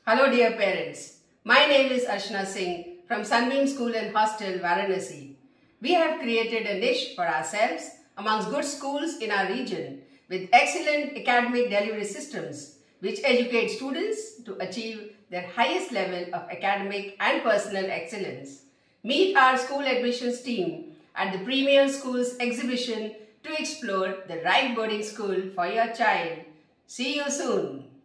Hello dear parents, my name is Archana Singh from Sunbeam School and Hostel, Varanasi. We have created a niche for ourselves amongst good schools in our region with excellent academic delivery systems which educate students to achieve their highest level of academic and personal excellence. Meet our school admissions team at the Premier Schools exhibition to explore the right boarding school for your child. See you soon.